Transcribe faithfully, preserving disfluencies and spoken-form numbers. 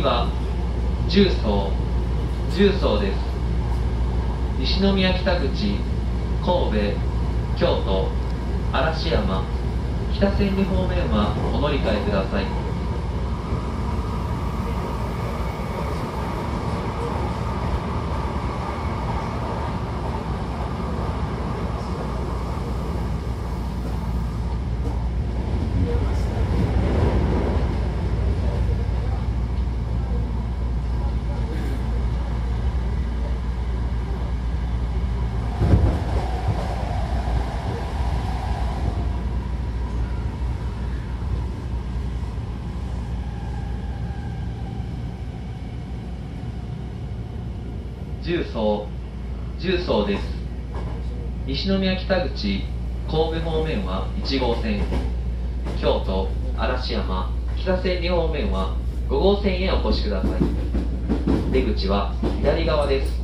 次は重曹重曹です。西宮北口、神戸、京都、嵐山、北千里方面はお乗り換えください。重曹重曹です。西宮北口、神戸方面はいち号線、京都、嵐山、北千里方面はご号線へお越しください。出口は左側です。